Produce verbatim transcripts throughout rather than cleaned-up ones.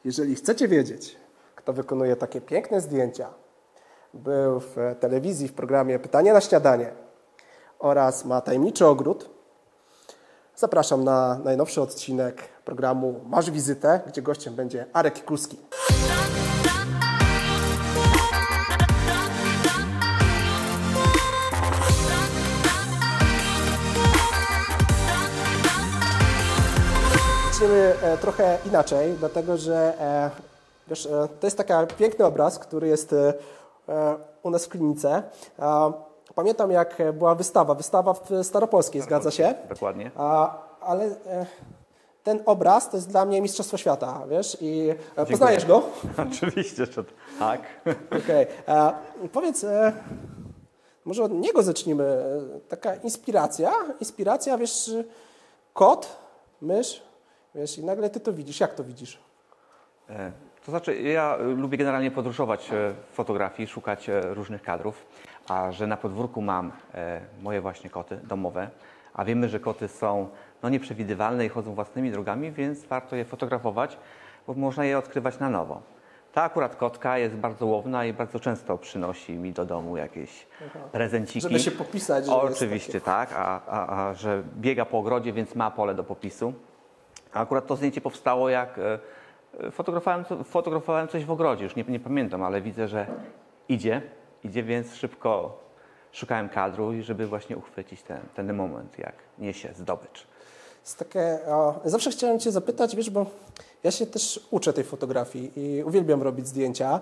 Jeżeli chcecie wiedzieć, kto wykonuje takie piękne zdjęcia, był w telewizji w programie Pytanie na śniadanie oraz ma tajemniczy ogród, zapraszam na najnowszy odcinek programu Masz wizytę, gdzie gościem będzie Arek Kikulski. Zaczniemy trochę inaczej, dlatego że wiesz, to jest taki piękny obraz, który jest u nas w klinice. Pamiętam, jak była wystawa, wystawa w Staropolskiej, zgadza się? Dokładnie. Ale ten obraz to jest dla mnie mistrzostwo świata, wiesz? I Dziękuję. Poznajesz go? Oczywiście, że tak. Okej. Okay. Powiedz, może od niego zacznijmy. Taka inspiracja, inspiracja, wiesz, kot, mysz, wiesz, i nagle ty to widzisz. Jak to widzisz? To znaczy, ja lubię generalnie podróżować w fotografii, szukać różnych kadrów, a że na podwórku mam moje właśnie koty domowe, a wiemy, że koty są no, nieprzewidywalne i chodzą własnymi drogami, więc warto je fotografować, bo można je odkrywać na nowo. Ta akurat kotka jest bardzo łowna i bardzo często przynosi mi do domu jakieś Aha. prezenciki. Żeby się popisać. Że Oczywiście jest tak, a, a, a że biega po ogrodzie, więc ma pole do popisu. A akurat to zdjęcie powstało, jak fotografowałem, fotografowałem coś w ogrodzie, już nie, nie pamiętam, ale widzę, że idzie, idzie, więc szybko szukałem kadru, i żeby właśnie uchwycić ten, ten moment, jak niesie zdobycz. Jest takie, o, zawsze chciałem Cię zapytać, wiesz, bo ja się też uczę tej fotografii i uwielbiam robić zdjęcia.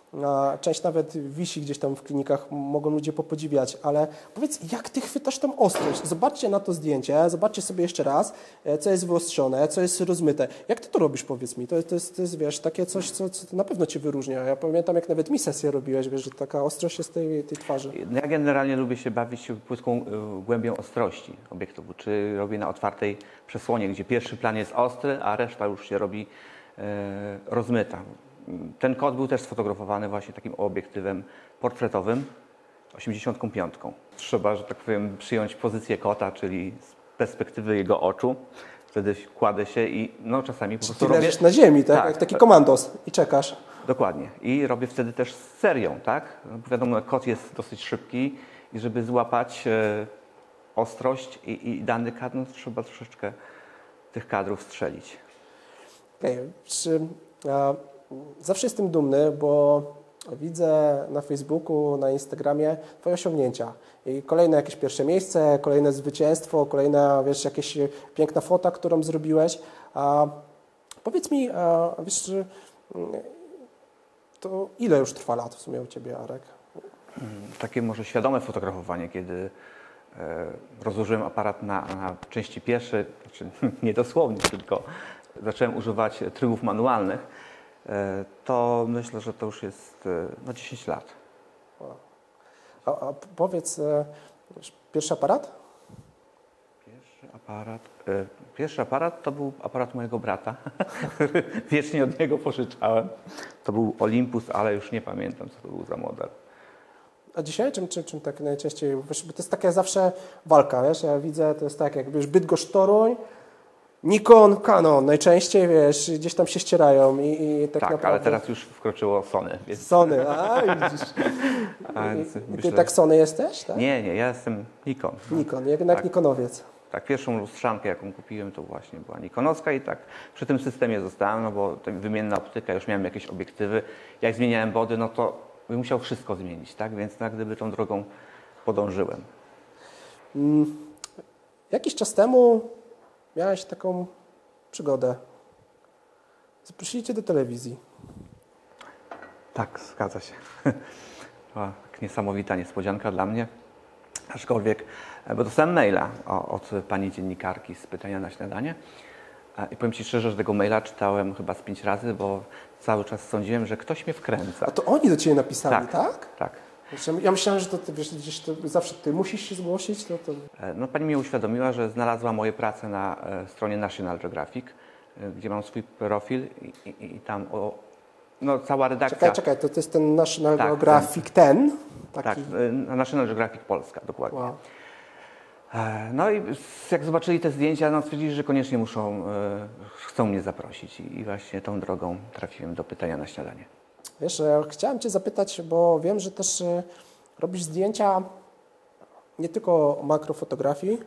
Część nawet wisi gdzieś tam w klinikach, mogą ludzie popodziwiać, ale powiedz, jak Ty chwytasz tą ostrość? Zobaczcie na to zdjęcie, zobaczcie sobie jeszcze raz, co jest wyostrzone, co jest rozmyte. Jak Ty to robisz, powiedz mi? To, to, jest, to jest, wiesz, takie coś, co, co na pewno Cię wyróżnia. Ja pamiętam, jak nawet mi sesję robiłeś, wiesz, że taka ostrość jest tej, tej twarzy. Ja generalnie lubię się bawić płytką głębią ostrości obiektywu, czy robię na otwartej przesłonie, gdzie pierwszy plan jest ostry, a reszta już się robi e, rozmyta. Ten kot był też sfotografowany właśnie takim obiektywem portretowym osiemdziesiątką piątką. Trzeba, że tak powiem, przyjąć pozycję kota, czyli z perspektywy jego oczu. Wtedy kładę się i no czasami po Czy prostu ty robię... leżysz na ziemi, tak? tak Jak taki tak. komandos i czekasz. Dokładnie. I robię wtedy też z serią, tak? No, wiadomo, kot jest dosyć szybki i żeby złapać e, ostrość i, i dany kadr, no, trzeba troszeczkę tych kadrów strzelić. Okej. Okay. Zawsze jestem dumny, bo widzę na Facebooku, na Instagramie Twoje osiągnięcia. I kolejne jakieś pierwsze miejsce, kolejne zwycięstwo, kolejna, wiesz, jakaś piękna fota, którą zrobiłeś. A powiedz mi, a, wiesz, to ile już trwa lat w sumie u Ciebie, Arek? Takie może świadome fotografowanie, kiedy e, rozłożyłem aparat na, na części pierwsze, znaczy nie dosłownie, tylko zacząłem używać trybów manualnych, to myślę, że to już jest no, dziesięć lat. A, a powiedz, pierwszy aparat? Pierwszy aparat, pierwszy aparat to był aparat mojego brata. Wiecznie od niego pożyczałem. To był Olympus, ale już nie pamiętam, co to był za model. A dzisiaj czym, czym, czym tak najczęściej? Wiesz, bo to jest taka zawsze walka, wiesz? Ja widzę, to jest tak, jak wiesz, Bydgoszcz Toruń, Nikon, Canon, najczęściej, wiesz, gdzieś tam się ścierają i, i tak, tak naprawdę... ale teraz już wkroczyło Sony. Więc... Sony, a widzisz. a I, więc i myślę... ty tak Sony jesteś, tak? Nie, nie, ja jestem Nikon. Nikon, jednak tak. Nikonowiec. Tak, pierwszą lustrzankę, jaką kupiłem, to właśnie była nikonowska i tak przy tym systemie zostałem, no bo tak wymienna optyka, już miałem jakieś obiektywy. Jak zmieniałem body, no to bym musiał wszystko zmienić, tak? Więc jak gdyby tą drogą podążyłem. Hmm. Jakiś czas temu miałeś taką przygodę. Zaprosili Cię do telewizji. Tak, zgadza się. Była tak niesamowita niespodzianka dla mnie. Aczkolwiek, bo dostałem maila od pani dziennikarki z Pytania na śniadanie. I powiem Ci szczerze, że tego maila czytałem chyba z pięć razy, bo cały czas sądziłem, że ktoś mnie wkręca. A to oni do Ciebie napisali, tak? Tak, tak. Ja myślałem, że to ty, wiesz, gdzieś to zawsze Ty musisz się zgłosić. To, to... No, pani mnie uświadomiła, że znalazła moje prace na stronie National Geographic, gdzie mam swój profil i, i, i tam o, no, cała redakcja... Czekaj, czekaj, to, to jest ten National tak, Geographic ten? Taki... Tak, National Geographic Polska, dokładnie. Wow. No i jak zobaczyli te zdjęcia, no stwierdzili, że koniecznie muszą, chcą mnie zaprosić i właśnie tą drogą trafiłem do Pytania na śniadanie. Wiesz, chciałem Cię zapytać, bo wiem, że też robisz zdjęcia nie tylko makrofotografii,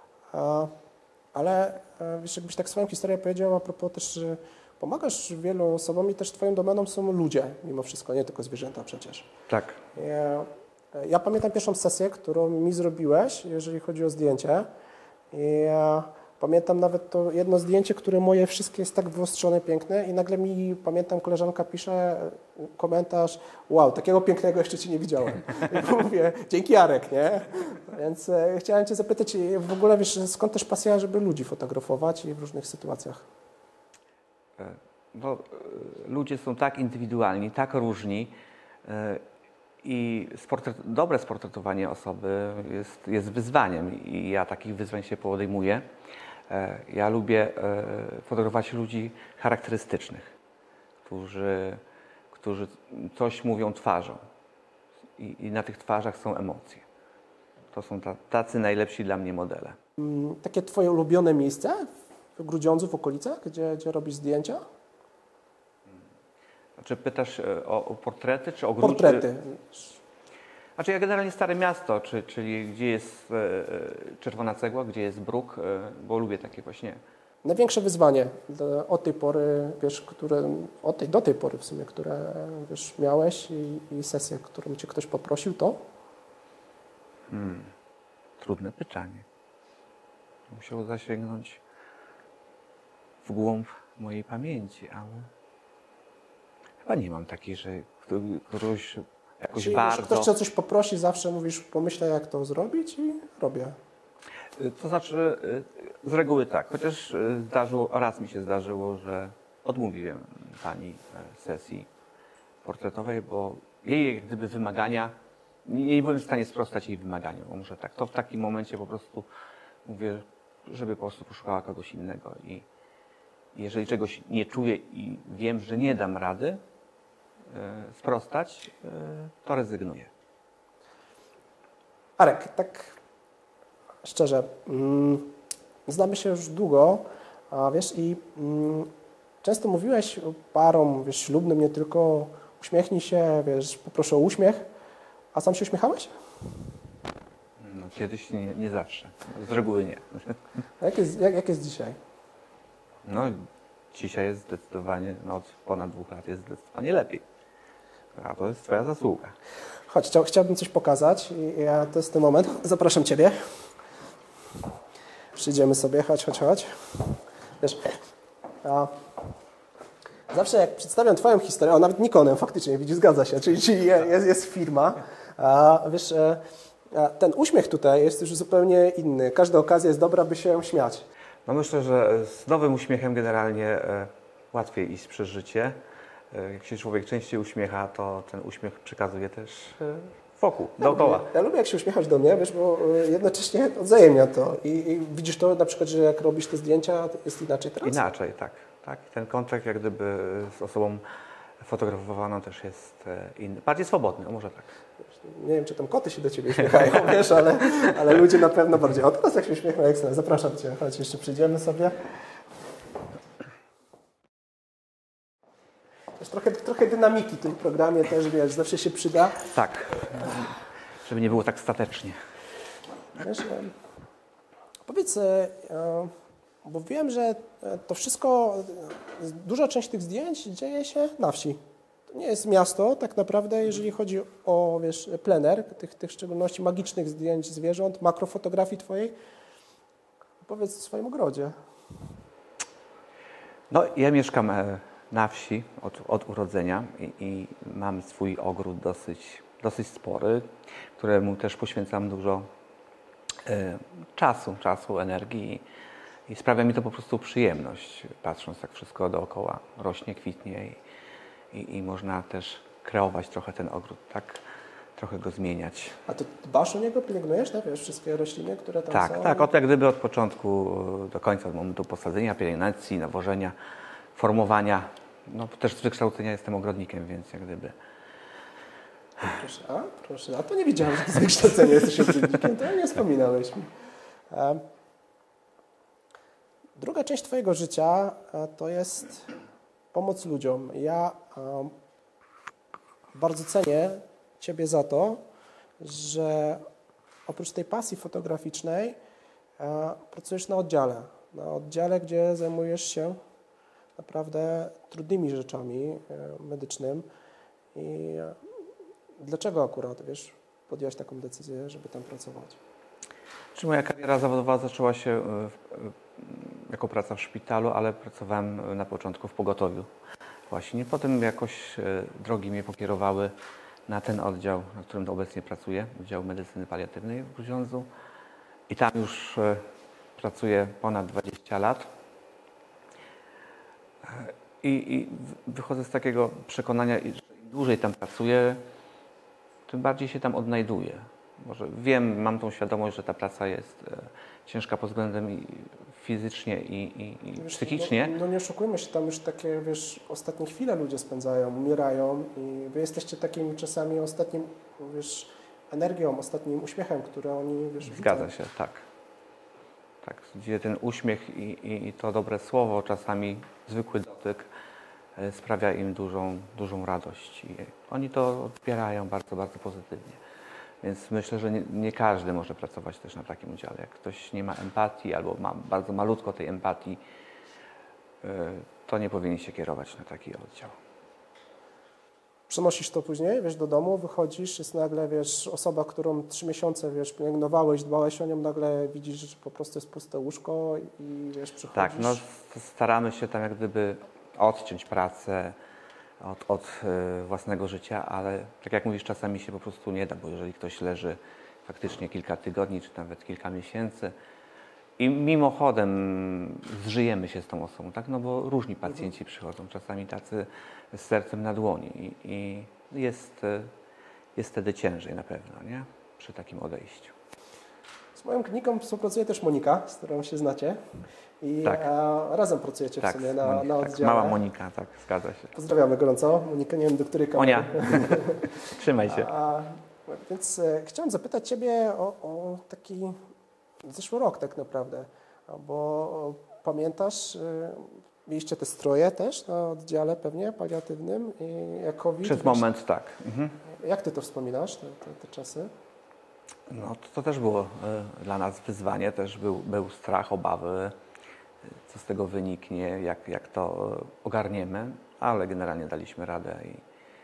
ale wiesz, jakbyś tak swoją historię powiedział a propos też, że pomagasz wielu osobom i też Twoją domeną są ludzie, mimo wszystko, nie tylko zwierzęta przecież. Tak. Ja, ja pamiętam pierwszą sesję, którą mi zrobiłeś, jeżeli chodzi o zdjęcie. I ja pamiętam nawet to jedno zdjęcie, które moje wszystkie jest tak wyostrzone, piękne i nagle mi, pamiętam, koleżanka pisze komentarz: wow, takiego pięknego jeszcze Cię nie widziałem. I mówię, dzięki Jarek, nie? Więc e, chciałem Cię zapytać w ogóle, wiesz, skąd też pasja, żeby ludzi fotografować i w różnych sytuacjach? Bo ludzie są tak indywidualni, tak różni i sportret, dobre sportretowanie osoby jest, jest wyzwaniem i ja takich wyzwań się podejmuję. Ja lubię fotografować ludzi charakterystycznych, którzy, którzy coś mówią twarzą i, i na tych twarzach są emocje. To są tacy najlepsi dla mnie modele. Takie Twoje ulubione miejsce w Grudziądzu, w okolicach, gdzie, gdzie robisz zdjęcia? Czy pytasz o, o portrety, czy o grunty? Portrety. Znaczy ja generalnie Stare Miasto, czy, czyli gdzie jest e, czerwona cegła, gdzie jest bruk, e, bo lubię takie właśnie. Największe wyzwanie do, od tej pory, wiesz, które, od tej, do tej pory w sumie, które wiesz, miałeś i, i sesję, którą Cię ktoś poprosił, to? Hmm, trudne pytanie. Musiał zasięgnąć w głąb mojej pamięci, ale chyba nie mam takiej, że któryś jakoś Czyli bardzo... ktoś Cię o coś poprosi, zawsze mówisz, pomyślę jak to zrobić i robię. To znaczy, z reguły tak, chociaż zdarzyło, raz mi się zdarzyło, że odmówiłem pani sesji portretowej, bo jej jak gdyby wymagania, nie byłem w stanie sprostać jej wymaganiom, bo muszę tak, to w takim momencie po prostu mówię, żeby po prostu poszukała kogoś innego i jeżeli czegoś nie czuję i wiem, że nie dam rady e, sprostać, e, to rezygnuję. Arek, tak szczerze, mm, znamy się już długo, a wiesz, i mm, często mówiłeś parom, wiesz, ślubnym nie tylko, uśmiechnij się, wiesz, poproszę o uśmiech, a sam się uśmiechałeś? No, kiedyś nie, nie zawsze, z reguły nie. A jak jest, jak, jak jest dzisiaj? No, dzisiaj jest zdecydowanie, no od ponad dwóch lat jest zdecydowanie lepiej. A to jest Twoja zasługa. Chodź, chciał, chciałbym coś pokazać i ja, to jest ten moment. Zapraszam Ciebie. Przyjdziemy sobie, chodź, chodź, chodź. Wiesz, a zawsze jak przedstawiam Twoją historię, o nawet Nikonem faktycznie, widzisz, zgadza się, czyli, czyli jest, jest firma, a wiesz, a ten uśmiech tutaj jest już zupełnie inny. Każda okazja jest dobra, by się śmiać. No myślę, że z nowym uśmiechem generalnie e, łatwiej iść przez życie. E, jak się człowiek częściej uśmiecha, to ten uśmiech przekazuje też e, wokół, dookoła. Ja, ja lubię, jak się uśmiechasz do mnie, wiesz, bo jednocześnie odzajemnia to. I, I widzisz to na przykład, że jak robisz te zdjęcia, to jest inaczej teraz? Inaczej, tak. tak. Ten kontakt jak gdyby z osobą fotografowaną też jest inny. Bardziej swobodny, o może tak. Nie wiem, czy tam koty się do Ciebie uśmiechają, wiesz, ale, ale ludzie na pewno bardziej. O, teraz jak się uśmiechną, ekstra. Zapraszam Cię, chodź, jeszcze przyjdziemy sobie. Też trochę, trochę dynamiki w tym programie też, wiesz, zawsze się przyda. Tak, żeby nie było tak statecznie. Wiesz, powiedz, bo wiem, że to wszystko, duża część tych zdjęć dzieje się na wsi. To nie jest miasto tak naprawdę, jeżeli chodzi o, wiesz, plener, tych, tych w szczególności magicznych zdjęć zwierząt, makrofotografii Twojej. Powiedz o swoim ogrodzie. No, ja mieszkam na wsi od, od urodzenia i, i mam swój ogród dosyć, dosyć spory, któremu też poświęcam dużo e, czasu, czasu, energii i, i sprawia mi to po prostu przyjemność, patrząc jak wszystko dookoła rośnie, kwitnie i, i, i można też kreować trochę ten ogród, tak, trochę go zmieniać. A to dbasz o niego, pielęgnujesz, tak? Wiesz, wszystkie rośliny, które tam tak, są? Tak, od jak gdyby od początku do końca, od momentu posadzenia, pielęgnacji, nawożenia, formowania. No też z wykształcenia jestem ogrodnikiem, więc jak gdyby... Proszę, a, proszę, a to nie wiedziałem, że ty z wykształcenia jesteś ogrodnikiem, to nie wspominałeś mi. E, Druga część Twojego życia e, to jest pomoc ludziom. Ja e, bardzo cenię Ciebie za to, że oprócz tej pasji fotograficznej e, pracujesz na oddziale. Na oddziale, gdzie zajmujesz się naprawdę trudnymi rzeczami e, medycznym. I e, dlaczego akurat, wiesz, podjąłeś taką decyzję, żeby tam pracować? Czy moja kariera zawodowa zaczęła się e, w, jako praca w szpitalu, ale pracowałem na początku w pogotowiu właśnie. Potem jakoś e, drogi mnie pokierowały na ten oddział, na którym obecnie pracuję, Wydział Medycyny Paliatywnej w Grudziądzu. I tam już e, pracuję ponad dwadzieścia lat. I, I wychodzę z takiego przekonania, że im dłużej tam pracuję, tym bardziej się tam odnajduję. Może wiem, mam tą świadomość, że ta praca jest e, ciężka pod względem i fizycznie i, i, i Wiesz, psychicznie. No, no nie oszukujmy się, tam już takie, wiesz, ostatnie chwile ludzie spędzają, umierają i wy jesteście takim czasami ostatnim, wiesz, energią, ostatnim uśmiechem, który oni, wiesz, Zgadza widzą. się, tak. Tak, gdzie ten uśmiech i, i, i to dobre słowo, czasami zwykły dotyk e, sprawia im dużą, dużą radość. I oni to odbierają bardzo, bardzo pozytywnie. Więc myślę, że nie, nie każdy może pracować też na takim udziale. Jak ktoś nie ma empatii albo ma bardzo malutko tej empatii, e, to nie powinien się kierować na taki oddział. Przenosisz to później, wiesz, do domu, wychodzisz, jest nagle, wiesz, osoba, którą trzy miesiące, wiesz, pielęgnowałeś, dbałeś o nią, nagle widzisz, że po prostu jest puste łóżko i, wiesz, przychodzisz. Tak, no staramy się tam jak gdyby odciąć pracę od, od y, własnego życia, ale tak jak mówisz, czasami się po prostu nie da, bo jeżeli ktoś leży faktycznie kilka tygodni, czy nawet kilka miesięcy i mimochodem zżyjemy się z tą osobą, tak, no bo różni pacjenci przychodzą, czasami tacy z sercem na dłoni i, i jest, y, jest wtedy ciężej na pewno, nie, przy takim odejściu. Z moją kliniką współpracuje też Monika, z którą się znacie i Tak. a, razem pracujecie Tak, w sumie na, Monika, na tak, oddziale. mała Monika, tak, zgadza się. Pozdrawiamy gorąco. Monika, nie wiem, do której kamery. Monia, trzymaj się. A, więc e, chciałem zapytać Ciebie o, o taki zeszły rok tak naprawdę, bo pamiętasz, e, mieliście te stroje też na oddziale pewnie paliatywnym i jak COVID. Przez wiesz, moment tak. Mhm. Jak Ty to wspominasz, te, te, te czasy? No to, to też było y, dla nas wyzwanie, też był, był strach, obawy, co z tego wyniknie, jak, jak to ogarniemy, ale generalnie daliśmy radę i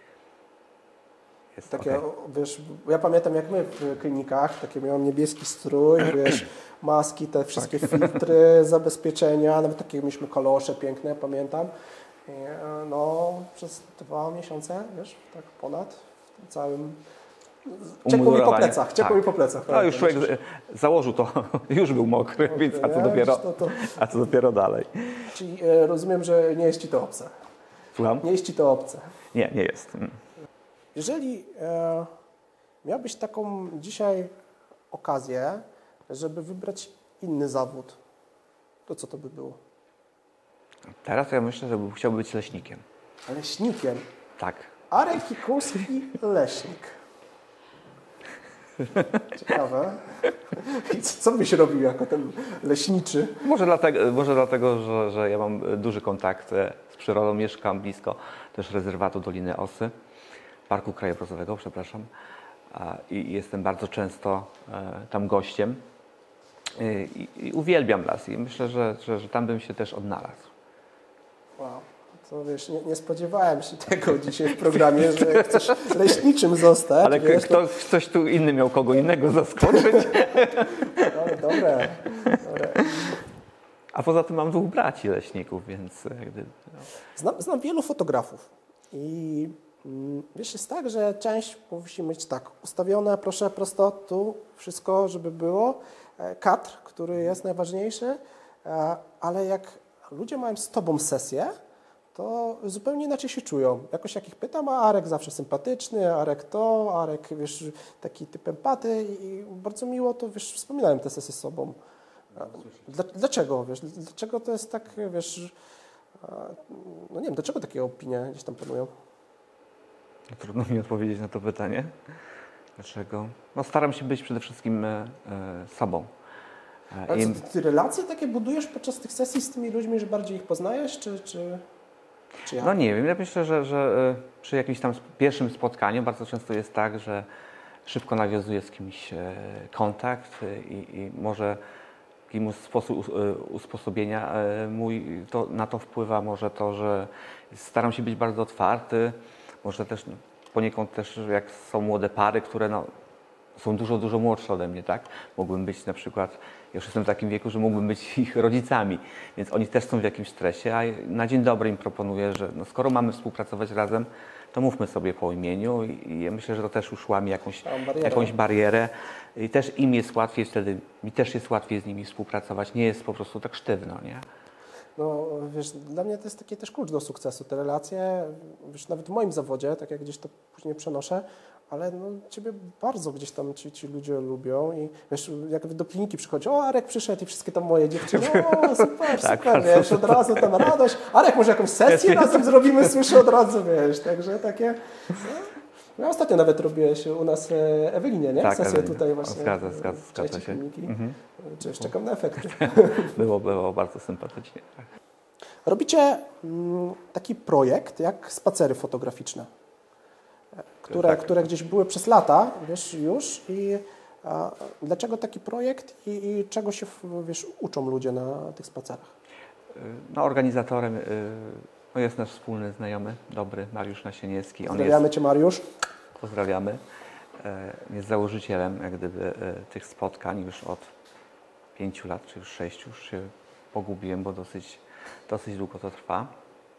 jest Takie, okej. wiesz, ja pamiętam jak my w klinikach, takie miałem niebieski strój, wiesz, maski, te wszystkie filtry, zabezpieczenia, nawet takie mieliśmy kalosze piękne, pamiętam. I, e, no, przez dwa miesiące, wiesz, tak ponad, w tym całym... Ciekło mi po Umurowanie. plecach, ciekło Tak. mi po plecach. No już człowiek z- założył to, już był mokry, więc a co dopiero, To, to, a co dopiero dalej. czyli e, rozumiem, że nie jest Ci to obce. Słucham? Nie jest Ci to obce. Nie, nie jest. Mm. Jeżeli e, miałbyś taką dzisiaj okazję, żeby wybrać inny zawód, to co to by było? Teraz ja myślę, że chciałbym być leśnikiem. Leśnikiem. Tak. Arek Kikulski, leśnik. Ciekawe. I co, co byś robił jako ten leśniczy? Może dlatego, może dlatego że, że ja mam duży kontakt z przyrodą, mieszkam blisko też rezerwatu Doliny Osy, Parku Krajobrazowego, przepraszam, a, i jestem bardzo często e, tam gościem I, i uwielbiam las i myślę, że, że, że tam bym się też odnalazł. Wow. To wiesz, nie, nie spodziewałem się tego dzisiaj w programie, że chcesz leśniczym zostać. Ale wiesz, ktoś, ktoś tu inny miał kogo innego zaskoczyć. to... Dobre, dobre. A poza tym mam dwóch braci leśników, więc... Gdy, no. Znam, znam wielu fotografów i mm, wiesz, jest tak, że część musi mieć tak ustawione, proszę, prosto tu, wszystko, żeby było. E, kadr, który jest najważniejszy, e, ale jak ludzie mają z Tobą sesję, to zupełnie inaczej się czują. Jakoś jak ich pytam, a Arek zawsze sympatyczny, Arek to, Arek, wiesz, taki typ empaty i bardzo miło to, wiesz, wspominałem te sesje z sobą. Dla, dlaczego, wiesz, dlaczego to jest tak, wiesz, no nie wiem, dlaczego takie opinie gdzieś tam panują? Trudno mi odpowiedzieć na to pytanie. Dlaczego? No staram się być przede wszystkim e, sobą. A co, ty, ty relacje takie budujesz podczas tych sesji z tymi ludźmi, że bardziej ich poznajesz, czy, czy, czy jak? No nie wiem, ja myślę, że, że przy jakimś tam pierwszym spotkaniu bardzo często jest tak, że szybko nawiązuje z kimś kontakt i, i może jakiś sposób usposobienia mój, to, na to wpływa może to, że staram się być bardzo otwarty, może też no, poniekąd też jak są młode pary, które no, są dużo, dużo młodsze ode mnie, tak? Mógłbym być na przykład, ja już jestem w takim wieku, że mógłbym być ich rodzicami, więc oni też są w jakimś stresie, a na dzień dobry im proponuję, że no, skoro mamy współpracować razem, to mówmy sobie po imieniu i, i ja myślę, że to też już łamie jakąś, barierę. jakąś barierę i też im jest łatwiej wtedy, mi też jest łatwiej z nimi współpracować, nie jest po prostu tak sztywno, nie? No wiesz, dla mnie to jest taki też klucz do sukcesu. Te relacje, wiesz, nawet w moim zawodzie, tak jak gdzieś to później przenoszę, ale no, Ciebie bardzo gdzieś tam ci, ci ludzie lubią i wiesz, jak do kliniki przychodzi, o Arek przyszedł i wszystkie tam moje dziewczyny, o super, tak, super, wiesz, od razu tam radość. Arek, może jakąś sesję razem zrobimy, słyszę od razu, wiesz, także takie... No. Ja ostatnio nawet robiłeś u nas Ewelinie, nie? Tak, Sesję Ewelinie. tutaj właśnie. Zgadza, zgadza, zgadza się. Mhm. Czy jeszcze czekam na efekty. Było, było bardzo sympatycznie. Tak. Robicie mm, taki projekt jak spacery fotograficzne, które, tak, które gdzieś były przez lata, wiesz, już i a, dlaczego taki projekt i, i czego się, wiesz, uczą ludzie na tych spacerach? No, organizatorem no jest nasz wspólny znajomy, dobry, Mariusz Nasieniewski. On Pozdrawiamy jest, Cię, Mariusz. Pozdrawiamy. Jest założycielem jak gdyby tych spotkań już od pięciu lat, czy już sześciu, już się pogubiłem, bo dosyć, dosyć długo to trwa.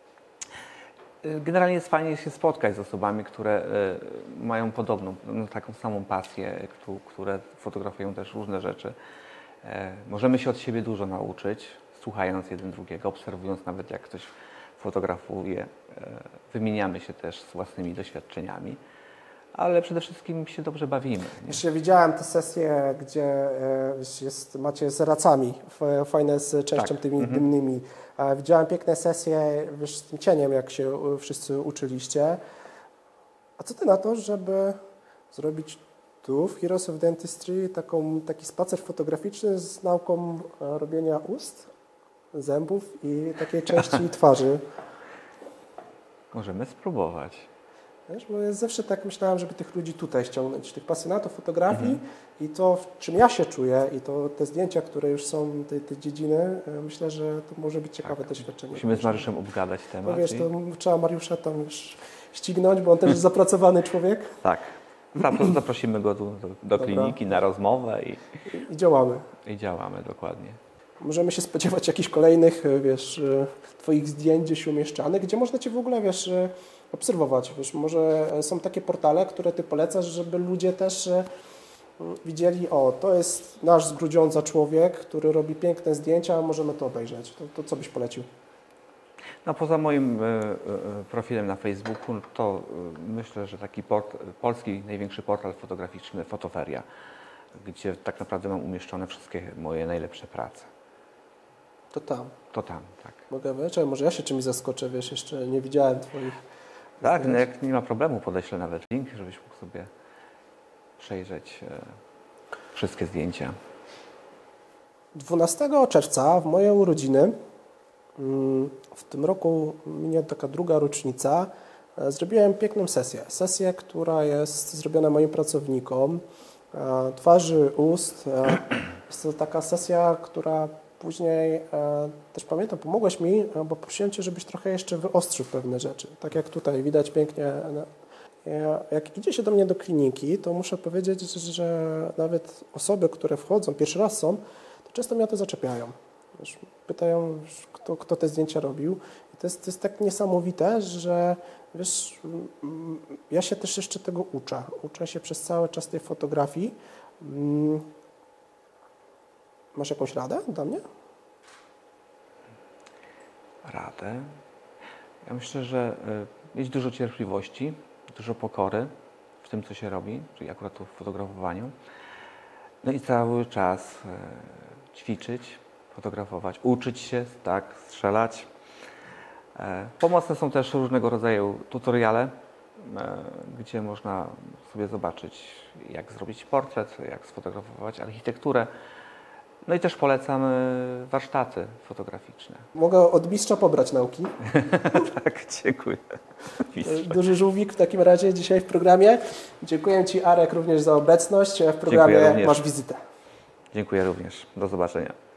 Generalnie jest fajnie się spotkać z osobami, które mają podobną, no, taką samą pasję, które fotografują też różne rzeczy. Możemy się od siebie dużo nauczyć, słuchając jeden drugiego, obserwując nawet jak ktoś fotografuje. Wymieniamy się też z własnymi doświadczeniami, ale przede wszystkim się dobrze bawimy. Jeszcze widziałem te sesje, gdzie jest, macie z racami, fajne z częścią tak. tymi mhm. dymnymi. Widziałem piękne sesje, wiesz, z tym cieniem, jak się wszyscy uczyliście. A co Ty na to, żeby zrobić tu w Heroes of Dentistry taką, taki spacer fotograficzny z nauką robienia ust, zębów i takiej części twarzy? Możemy spróbować. Wiesz, bo ja zawsze tak myślałem, żeby tych ludzi tutaj ściągnąć, tych pasjonatów fotografii mhm. i to, w czym ja się czuję i to te zdjęcia, które już są tej, tej dziedziny, myślę, że to może być ciekawe tak. doświadczenie. Musimy z Mariuszem obgadać temat. No wiesz, i... to trzeba Mariusza tam już ścignąć, bo on też jest zapracowany człowiek. Tak. Zaprosimy go tu do, do kliniki na rozmowę i, I działamy. I działamy, dokładnie. Możemy się spodziewać jakichś kolejnych, wiesz, Twoich zdjęć gdzieś umieszczanych, gdzie można Cię w ogóle, wiesz, obserwować. Wiesz, może są takie portale, które Ty polecasz, żeby ludzie też widzieli, o, to jest nasz z Grudziądza człowiek, który robi piękne zdjęcia, możemy to obejrzeć. To, to co byś polecił? No poza moim y, y, profilem na Facebooku, to y, myślę, że taki port, polski największy portal fotograficzny Fotoferia, gdzie tak naprawdę mam umieszczone wszystkie moje najlepsze prace. To tam. To tam, tak. Mogę wiesz, może ja się czymś zaskoczę, wiesz, jeszcze nie widziałem Twoich. Tak, no jak nie ma problemu, podeślę nawet link, żebyś mógł sobie przejrzeć e, wszystkie zdjęcia. dwunastego czerwca w moje urodziny, w tym roku minie taka druga rocznica, zrobiłem piękną sesję. Sesję, która jest zrobiona moim pracownikom, twarzy, ust. Jest to taka sesja, która później, też pamiętam, pomogłeś mi, bo prosiłem Cię, żebyś trochę jeszcze wyostrzył pewne rzeczy. Tak jak tutaj widać pięknie. Jak idzie się do mnie do kliniki, to muszę powiedzieć, że nawet osoby, które wchodzą, pierwszy raz są, to często mnie o to zaczepiają. Wiesz, pytają, kto, kto te zdjęcia robił. I to jest, to jest tak niesamowite, że wiesz, ja się też jeszcze tego uczę. Uczę się przez cały czas tej fotografii. Masz jakąś radę dla mnie? Radę? Ja myślę, że y, mieć dużo cierpliwości, dużo pokory w tym, co się robi, czyli akurat tu w fotografowaniu. No i cały czas y, ćwiczyć, fotografować, uczyć się, tak, strzelać. E, pomocne są też różnego rodzaju tutoriale, e, gdzie można sobie zobaczyć, jak zrobić portret, jak sfotografować architekturę. No i też polecam e, warsztaty fotograficzne. Mogę od mistrza pobrać nauki. Tak, dziękuję. Mistrz. Duży żółwik w takim razie dzisiaj w programie. Dziękuję Ci, Arek, również za obecność. W programie Dziękuję również. masz wizytę. Dziękuję również. Do zobaczenia.